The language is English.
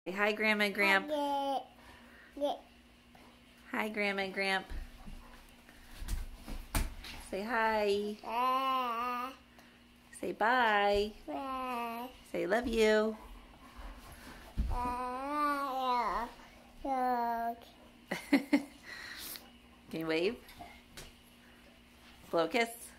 Say hi, Grandma and Gramp. Hi, Grandma and Gramp. Say hi. Say bye. Say love you. Can you wave? Blow a kiss.